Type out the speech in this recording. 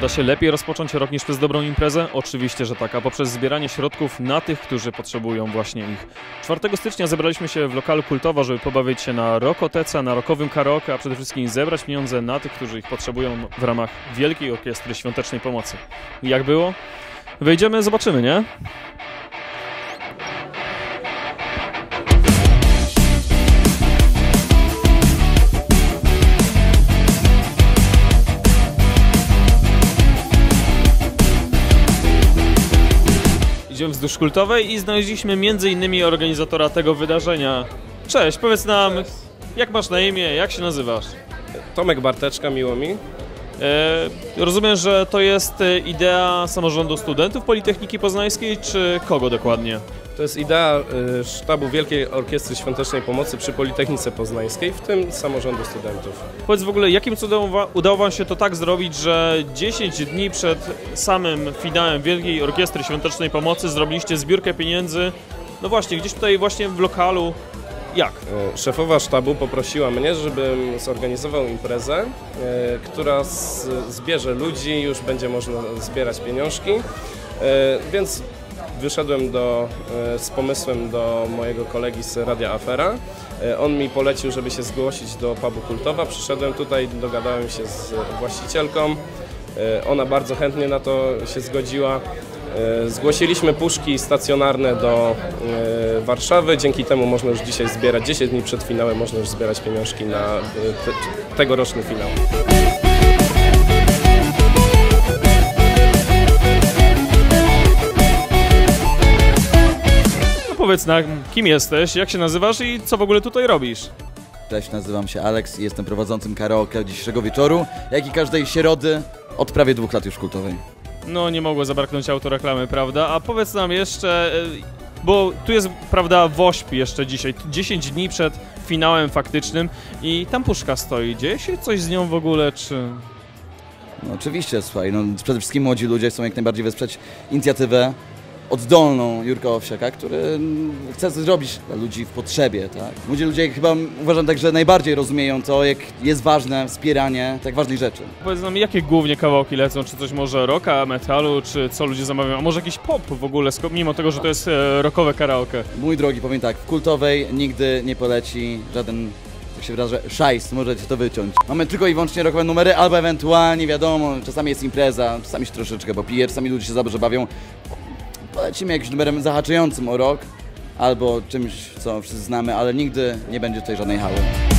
Da się lepiej rozpocząć rok niż przez dobrą imprezę? Oczywiście, że tak, a poprzez zbieranie środków na tych, którzy potrzebują właśnie ich. 4 stycznia zebraliśmy się w lokalu Kultowa, żeby pobawić się na rokotece, na rockowym karaoke, a przede wszystkim zebrać pieniądze na tych, którzy ich potrzebują w ramach Wielkiej Orkiestry Świątecznej Pomocy. I jak było? Wejdziemy, zobaczymy, nie? Idziemy wzdłuż Kultowej i znaleźliśmy m.in. organizatora tego wydarzenia. Cześć, powiedz nam, jak masz na imię, jak się nazywasz? Tomek Barteczka, miło mi. Rozumiem, że to jest idea samorządu studentów Politechniki Poznańskiej, czy kogo dokładnie? To jest idea sztabu Wielkiej Orkiestry Świątecznej Pomocy przy Politechnice Poznańskiej, w tym samorządu studentów. Powiedz w ogóle, jakim cudem udało wam się to tak zrobić, że 10 dni przed samym finałem Wielkiej Orkiestry Świątecznej Pomocy zrobiliście zbiórkę pieniędzy, no właśnie, gdzieś tutaj właśnie w lokalu. Jak? Szefowa sztabu poprosiła mnie, żebym zorganizował imprezę, która zbierze ludzi, już będzie można zbierać pieniążki, więc wyszedłem z pomysłem do mojego kolegi z Radia Afera. On mi polecił, żeby się zgłosić do pubu Kultowa. Przyszedłem tutaj, dogadałem się z właścicielką. Ona bardzo chętnie na to się zgodziła. Zgłosiliśmy puszki stacjonarne do Warszawy, dzięki temu można już dzisiaj zbierać, 10 dni przed finałem można już zbierać pieniążki na tegoroczny finał. No powiedz nam, kim jesteś, jak się nazywasz i co w ogóle tutaj robisz? Cześć, nazywam się Alex i jestem prowadzącym karaoke dzisiejszego wieczoru, jak i każdej środy od prawie 2 lat już w Kultowej. No nie mogło zabraknąć autoreklamy, prawda? A powiedz nam jeszcze, bo tu jest, prawda, WOŚP jeszcze dzisiaj, 10 dni przed finałem faktycznym i tam puszka stoi. Dzieje się coś z nią w ogóle, czy... No oczywiście, słuchaj, no przede wszystkim młodzi ludzie chcą jak najbardziej wesprzeć inicjatywę oddolną Jurka Owsiaka, który chce coś zrobić dla ludzi w potrzebie, tak? Młodzi ludzie chyba uważam tak, że najbardziej rozumieją to, jak jest ważne wspieranie tak ważnych rzeczy. Powiedz nam, jakie głównie kawałki lecą? Czy coś może rocka, metalu, czy co ludzie zamawiają? A może jakiś pop w ogóle, mimo tego, że to jest rockowe karaoke? Mój drogi, powiem tak, w Kultowej nigdy nie poleci żaden, jak się wyrażę, szajs, możecie to wyciąć. Mamy tylko i wyłącznie rockowe numery, albo ewentualnie, wiadomo, czasami jest impreza, czasami się troszeczkę popije, czasami ludzie się za dobrze bawią. Polecimy jakimś numerem zahaczającym o rok, albo czymś, co wszyscy znamy, ale nigdy nie będzie tutaj żadnej hały.